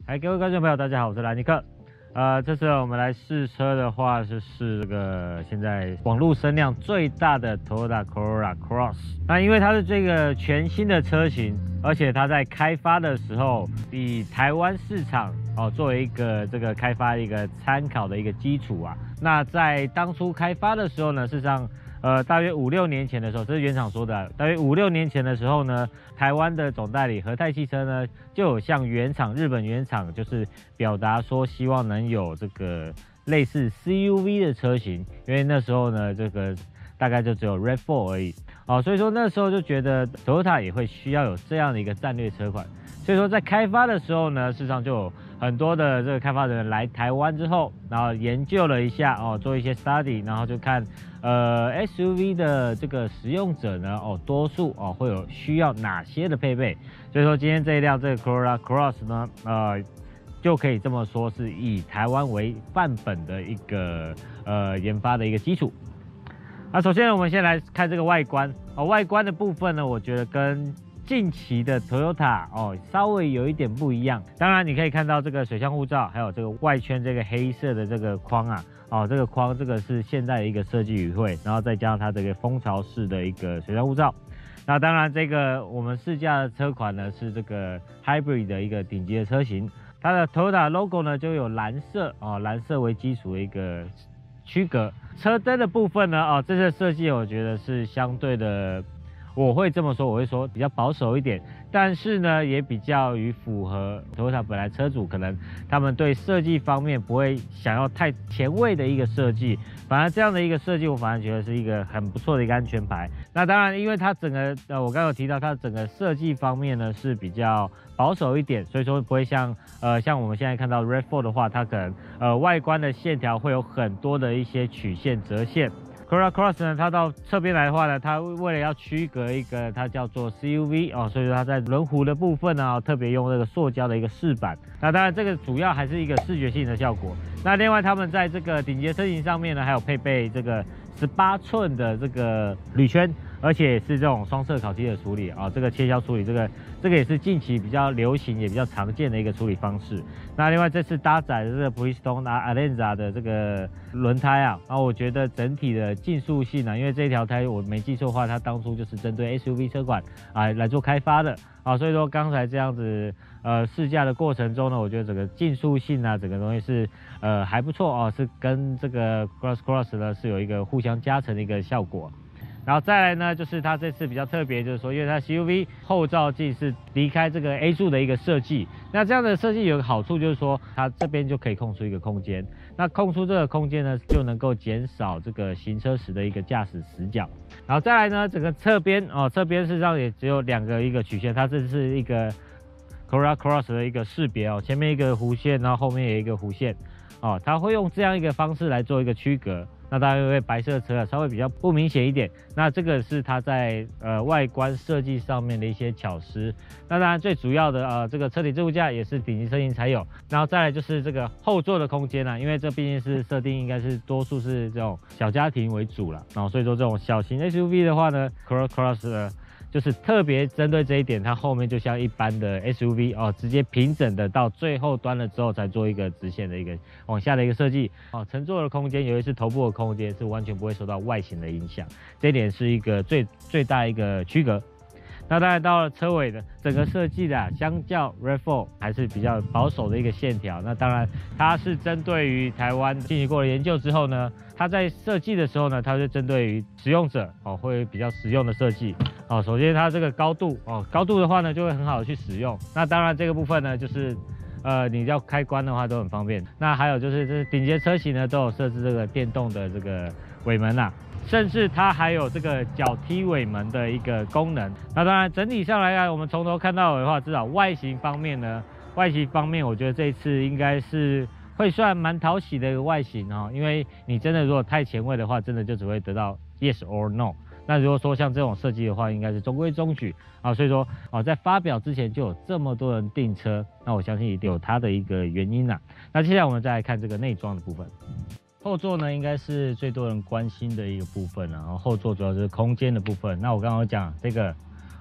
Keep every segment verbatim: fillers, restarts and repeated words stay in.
嗨，各位观众朋友，大家好，我是兰尼克。呃，这次我们来试车的话，就是这个现在网络声量最大的 Toyota Corolla Cross。那因为它是这个全新的车型，而且它在开发的时候，以台湾市场哦作为一个这个开发一个参考的一个基础啊。那在当初开发的时候呢，事实上。呃，大约五六年前的时候，这是原厂说的。大约五六年前的时候呢，台湾的总代理和泰汽车呢，就有向原厂日本原厂就是表达说，希望能有这个类似 C U V 的车型，因为那时候呢，这个大概就只有 RAV 四 而已。哦，所以说那时候就觉得 Toyota 也会需要有这样的一个战略车款。所以说在开发的时候呢，事实上就有很多的这个开发人员来台湾之后，然后研究了一下哦，做一些 study， 然后就看呃 S U V 的这个使用者呢哦，多数哦会有需要哪些的配备。所以说今天这一辆这个 Corolla Cross 呢，呃，就可以这么说是以台湾为范本的一个呃研发的一个基础。那首先我们先来看这个外观哦，外观的部分呢，我觉得跟近期的 Toyota 哦，稍微有一点不一样。当然，你可以看到这个水箱护罩，还有这个外圈这个黑色的这个框啊，哦，这个框这个是现在的一个设计语汇，然后再加上它这个蜂巢式的一个水箱护罩。那当然，这个我们试驾的车款呢是这个 Hybrid 的一个顶级的车型，它的 Toyota logo 呢就有蓝色哦，蓝色为基础的一个区隔。车灯的部分呢，哦，这次设计我觉得是相对的。我会这么说，我会说比较保守一点，但是呢，也比较于符合 Toyota 本来车主可能他们对设计方面不会想要太前卫的一个设计，反而这样的一个设计，我反而觉得是一个很不错的一个安全牌。那当然，因为它整个呃，我刚刚有提到它整个设计方面呢是比较保守一点，所以说不会像呃像我们现在看到 RAV 四 的话，它可能呃外观的线条会有很多的一些曲线折线。Corolla Cross 呢，它到侧边来的话呢，它为了要区隔一个，它叫做 C U V 哦，所以说它在轮毂的部分呢，特别用这个塑胶的一个饰板。那当然，这个主要还是一个视觉性的效果。那另外，他们在这个顶级车型上面呢，还有配备这个十八寸的这个铝圈，而且是这种双色烤漆的处理啊、哦，这个切削处理，这个这个也是近期比较流行也比较常见的一个处理方式。那另外这次搭载的这个 Bridgestone Alenza 的这个轮胎啊，然后我觉得整体的竞速性啊，因为这条胎我没记错的话，它当初就是针对 S U V 车款啊来做开发的啊，所以说刚才这样子呃试驾的过程中呢，我觉得整个竞速性啊，整个东西是呃还不错哦，是跟这个 Cross Cross 呢是有一个互相加成的一个效果。然后再来呢，就是它这次比较特别，就是说，因为它 C U V 后照镜是离开这个 A 柱的一个设计，那这样的设计有个好处就是说，它这边就可以空出一个空间，那空出这个空间呢，就能够减少这个行车时的一个驾驶死角。然后再来呢，整个侧边哦，侧边事实上也只有两个一个曲线，它这是一个 Corolla Cross 的一个识别哦，前面一个弧线，然后后面有一个弧线哦，它会用这样一个方式来做一个区隔。那当然，因为白色车啊稍微比较不明显一点，那这个是它在呃外观设计上面的一些巧思。那当然最主要的呃这个车体置物架也是顶级车型才有，然后再来就是这个后座的空间啊，因为这毕竟是设定应该是多数是这种小家庭为主了，然后所以说这种小型 S U V 的话呢 ，Corolla Cross 呢。就是特别针对这一点，它后面就像一般的 S U V 哦，直接平整的到最后端了之后，才做一个直线的一个往下的一个设计哦。乘坐的空间，尤其是头部的空间，是完全不会受到外形的影响，这一点是一个最最大一个区隔。那当然到了车尾的整个设计的、啊，相较 RAV 四 还是比较保守的一个线条。那当然它是针对于台湾进行过了研究之后呢，它在设计的时候呢，它是针对于使用者哦，会比较实用的设计哦。首先它这个高度哦，高度的话呢就会很好的去使用。那当然这个部分呢就是。呃，你要开关的话都很方便。那还有就是，这是顶级车型呢都有设置这个电动的这个尾门啊，甚至它还有这个脚踢尾门的一个功能。那当然整体上来看，我们从头看到尾的话，至少外形方面呢，外形方面我觉得这一次应该是会算蛮讨喜的一个外形哦，因为你真的如果太前卫的话，真的就只会得到 yes or no。那如果说像这种设计的话，应该是中规中矩啊，所以说啊，在发表之前就有这么多人订车，那我相信一定有它的一个原因啦。那接下来我们再来看这个内装的部分。后座呢，应该是最多人关心的一个部分，然后后座主要是空间的部分。那我刚刚讲这个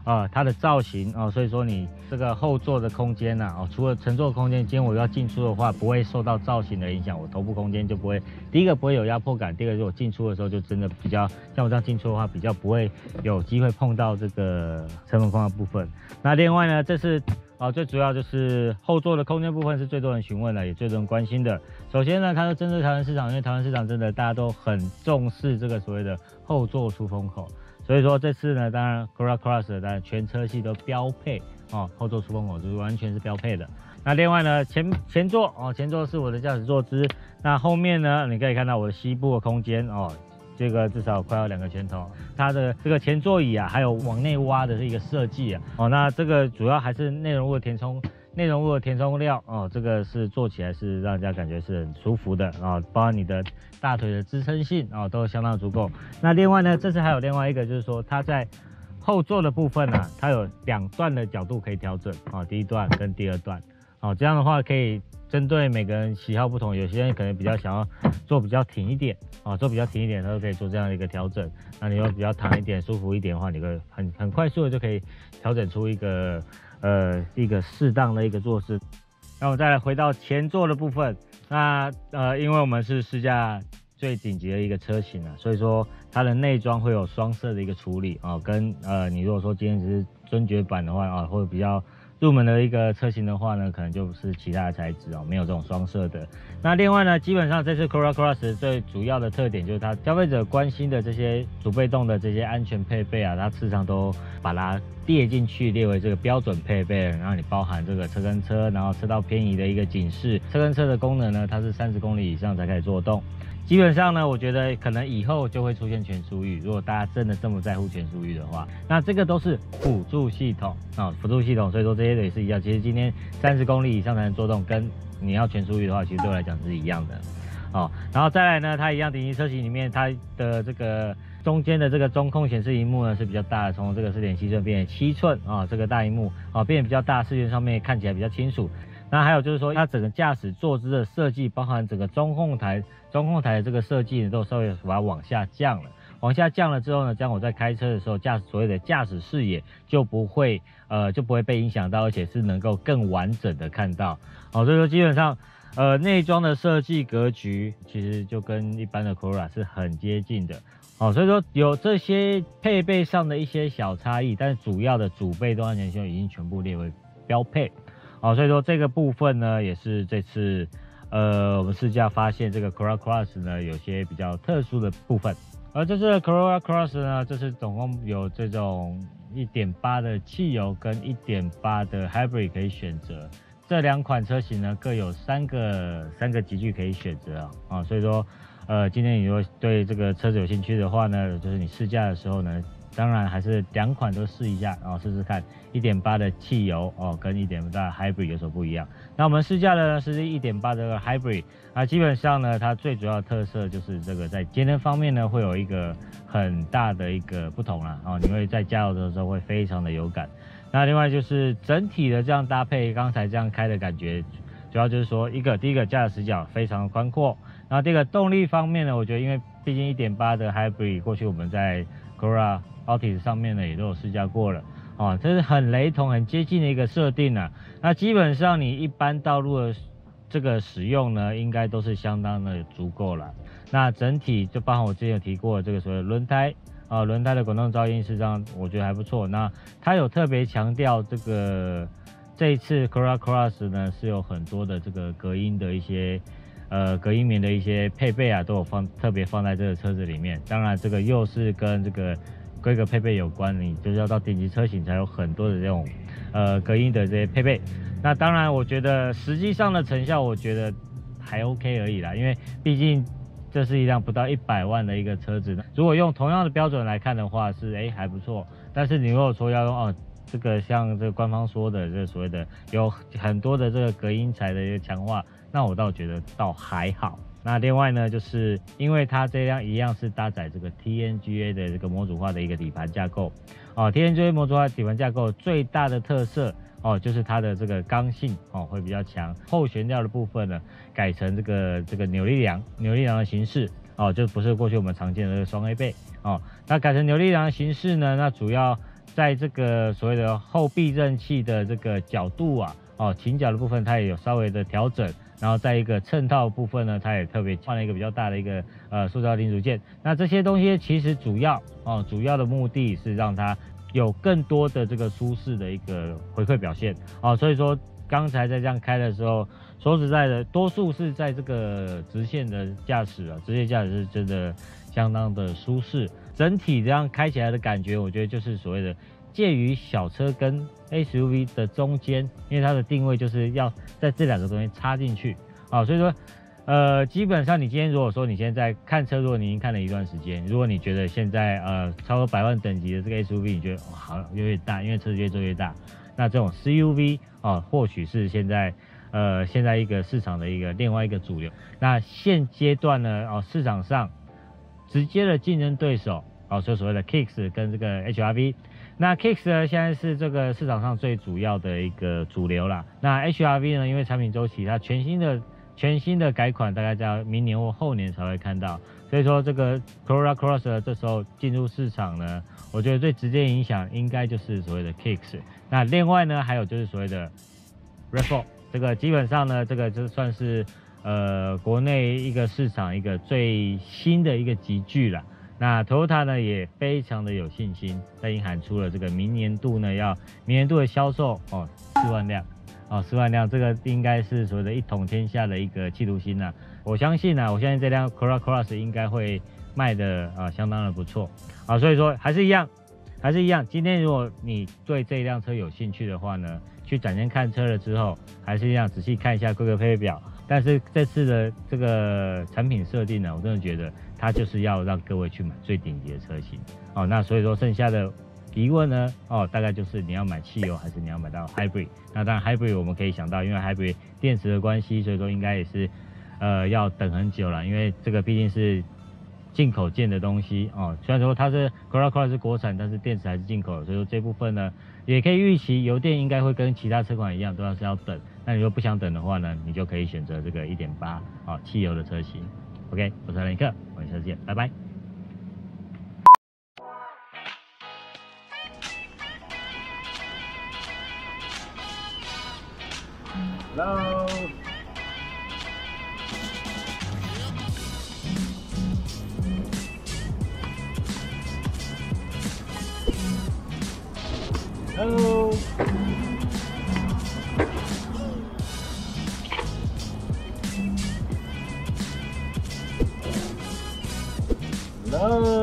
呃它的造型哦，所以说你这个后座的空间呐、啊、哦，除了乘坐空间，今天我要进出的话，不会受到造型的影响，我头部空间就不会，第一个不会有压迫感，第二个是我进出的时候就真的比较像我这样进出的话，比较不会有机会碰到这个车门框的部分。那另外呢，这是啊，最主要就是后座的空间部分是最多人询问的，也最多人关心的。首先呢，它是针对台湾市场，因为台湾市场真的大家都很重视这个所谓的后座出风口，所以说这次呢，当然 Corolla Cross 当然全车系都标配哦，后座出风口就是完全是标配的。那另外呢，前前座哦，前座是我的驾驶坐姿，那后面呢，你可以看到我的膝部的空间哦。这个至少快要两个拳头，它的这个前座椅啊，还有往内挖的一个设计啊，哦，那这个主要还是内容物的填充，内容物的填充料哦，这个是做起来是让人家感觉是很舒服的啊、哦，包括你的大腿的支撑性啊、哦，都相当足够。那另外呢，这次还有另外一个就是说，它在后座的部分呢、啊，它有两段的角度可以调整啊、哦，第一段跟第二段，哦，这样的话可以针对每个人喜好不同，有些人可能比较想要做比较挺一点啊，做比较挺一点，他就可以做这样的一个调整。那你要比较躺一点、舒服一点的话，你会很很快速的就可以调整出一个呃一个适当的一个坐姿。那我们再来回到前座的部分，那呃因为我们是试驾最顶级的一个车型啊，所以说它的内装会有双色的一个处理啊，跟呃你如果说今天只是尊爵版的话啊，会比较入门的一个车型的话呢，可能就是其他的材质哦，没有这种双色的。那另外呢，基本上这次 Corolla Cross 最主要的特点就是它消费者关心的这些主被动的这些安全配备啊，它事实上都把它列进去，列为这个标准配备，然后你包含这个车跟车，然后车道偏移的一个警示，车跟车的功能呢，它是三十公里以上才可以做动。基本上呢，我觉得可能以后就会出现全速域。如果大家真的这么在乎全速域的话，那这个都是辅助系统啊、哦，辅助系统。所以说这些也是一样。其实今天三十公里以上才能做动，跟你要全速域的话，其实对我来讲是一样的。哦，然后再来呢，它一样顶级车型里面，它的这个中间的这个中控显示萤幕呢是比较大的，从这个四点七寸变成七寸啊，这个大萤幕啊变得比较大，视觉上面看起来比较清楚。那还有就是说，它整个驾驶坐姿的设计，包含整个中控台、中控台的这个设计呢，都稍微把它往下降了。往下降了之后呢，这样我在开车的时候，驾驶所谓的驾驶视野就不会呃就不会被影响到，而且是能够更完整的看到。哦，所以说基本上呃内装的设计格局其实就跟一般的 Corolla 是很接近的。哦，所以说有这些配备上的一些小差异，但是主要的主被动安全系统已经全部列为标配。好，所以说这个部分呢，也是这次呃我们试驾发现这个 Corolla Cross 呢有些比较特殊的部分。而这次的 Corolla Cross 呢，这次总共有这种 一点八 的汽油跟 一点八 的 Hybrid 可以选择。这两款车型呢各有三个三个级距可以选择啊，啊，所以说呃今天你如果对这个车子有兴趣的话呢，就是你试驾的时候呢。当然还是两款都试一下哦，试试看 一点八 的汽油哦，跟 一点八 的 Hybrid 有所不一样。那我们试驾的呢是 一点八 的 Hybrid， 啊，基本上呢它最主要的特色就是这个在节能方面呢会有一个很大的一个不同啦哦，你会在加油的时候会非常的有感。那另外就是整体的这样搭配，刚才这样开的感觉，主要就是说一个第一个驾驶视角非常宽阔，然后第二个动力方面呢，我觉得因为毕竟 一点八 的 Hybrid 过去我们在 Corolla Altis 上面呢也都有试驾过了哦，这是很雷同、很接近的一个设定啊。那基本上你一般道路的这个使用呢，应该都是相当的足够了。那整体就包含我之前有提过的这个所谓的轮胎啊，轮胎的滚动噪音，事实上我觉得还不错。那它有特别强调这个这一次 Corolla Cross 呢是有很多的这个隔音的一些。呃，隔音棉的一些配备啊，都有放特别放在这个车子里面。当然，这个又是跟这个规格配备有关，你就是要到顶级车型才有很多的这种呃隔音的这些配备。那当然，我觉得实际上的成效，我觉得还 OK 而已啦，因为毕竟这是一辆不到一百万的一个车子，如果用同样的标准来看的话，是哎还不错。但是你如果说要用哦。这个像这个官方说的，这个所谓的有很多的这个隔音材的一个强化，那我倒觉得倒还好。那另外呢，就是因为它这辆一样是搭载这个 T N G A 的这个模组化的一个底盘架构哦 ，T N G A 模组化底盘架构最大的特色哦，就是它的这个刚性哦会比较强，后悬吊的部分呢改成这个这个扭力梁，扭力梁的形式哦，就不是过去我们常见的这个双 A 背哦，那改成扭力梁的形式呢，那主要。 在这个所谓的后避震器的这个角度啊，哦，倾角的部分它也有稍微的调整。然后在一个衬套部分呢，它也特别换了一个比较大的一个呃塑胶零组件。那这些东西其实主要哦，主要的目的是让它有更多的这个舒适的一个回馈表现哦。所以说刚才在这样开的时候，说实在的，多数是在这个直线的驾驶啊，直线驾驶是真的相当的舒适。整体这样开起来的感觉，我觉得就是所谓的介于小车跟 S U V 的中间，因为它的定位就是要在这两个东西插进去啊，所以说，呃，基本上你今天如果说你现在看车，如果你已经看了一段时间，如果你觉得现在呃超过百万等级的这个 S U V， 你觉得哇好有点大，因为车子越做越大，那这种 C U V 啊，或许是现在呃现在一个市场的一个另外一个主流。那现阶段呢，哦、啊、市场上直接的竞争对手。哦，就所谓的 Kicks 跟这个 H R V， 那 Kicks 呢现在是这个市场上最主要的一个主流啦。那 H R V 呢，因为产品周期它全新的全新的改款，大概在明年或后年才会看到，所以说这个 Corolla Cross 呢这时候进入市场呢，我觉得最直接影响应该就是所谓的 Kicks。那另外呢，还有就是所谓的 R A V 四， 这个基本上呢，这个就算是呃国内一个市场一个最新的一个集聚啦。那 Toyota 呢也非常的有信心，在已经喊出了这个明年度呢要明年度的销售哦四万辆哦四万辆，这个应该是所谓的一统天下的一个企图心呐、啊。我相信呢、啊，我相信这辆 Corolla Cross 应该会卖的啊相当的不错啊，所以说还是一样，还是一样。今天如果你对这一辆车有兴趣的话呢，去展间看车了之后，还是一样仔细看一下规格配备表。但是这次的这个产品设定呢，我真的觉得它就是要让各位去买最顶级的车型哦。那所以说剩下的疑问呢，哦，大概就是你要买汽油还是你要买到 Hybrid。那当然 Hybrid 我们可以想到，因为 Hybrid 电池的关系，所以说应该也是呃要等很久了，因为这个毕竟是进口件的东西哦。虽然说它是 Corolla Cross 是国产，但是电池还是进口的，所以说这部分呢也可以预期油电应该会跟其他车款一样，都要是要等。那你如果不想等的话呢，你就可以选择这个 一点八 啊汽油的车型。OK， 我是兰克，我们下次见，拜拜。Hello。Hello。Hello。